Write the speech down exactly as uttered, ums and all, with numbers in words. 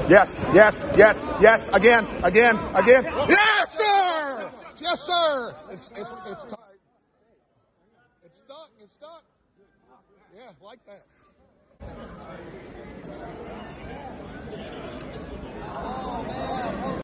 Yes, yes, yes, yes. Again, again, again. Yes, sir. Yes, sir. It's it's it's tight. It's stuck. It's stuck. Yeah, like that.